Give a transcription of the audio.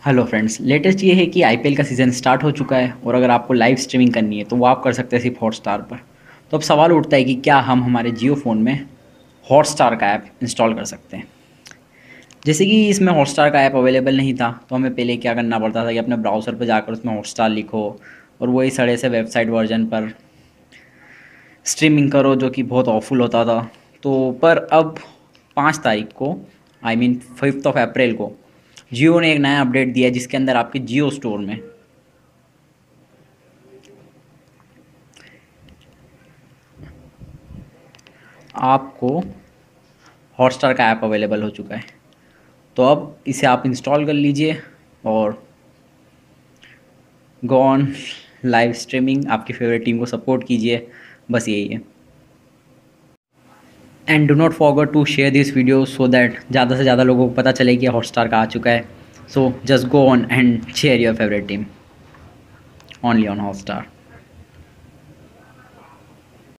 Hello friends, latest ये है कि आईपीएल का सीज़न स्टार्ट हो चुका है और अगर आपको लाइव स्ट्रीमिंग करनी है तो वो आप कर सकते हैं सिर्फ हॉटस्टार पर। तो अब सवाल उठता है कि क्या हम हमारे जियो फ़ोन में हॉटस्टार का ऐप इंस्टॉल कर सकते हैं। जैसे कि इसमें हॉटस्टार का ऐप अवेलेबल नहीं था तो हमें पहले क्या करना पड़ता था कि अपने ब्राउज़र पर जाकर उसमें हॉटस्टार लिखो और वही सड़े से वेबसाइट वर्जन पर स्ट्रीमिंग करो, जो कि बहुत ऑफुल होता था। तो पर अब 5 तारीख को, आई मीन 5 अप्रैल को, जियो ने एक नया अपडेट दिया है जिसके अंदर आपके जियो स्टोर में आपको हॉटस्टार का ऐप अवेलेबल हो चुका है। तो अब इसे आप इंस्टॉल कर लीजिए और गो ऑन लाइव स्ट्रीमिंग, आपकी फेवरेट टीम को सपोर्ट कीजिए। बस यही है। And do not forget to share this video so that ज़्यादा से ज़्यादा लोगों को पता चले कि हॉटस्टार का आ चुका है। So just go on and share your favourite team only on Hotstar.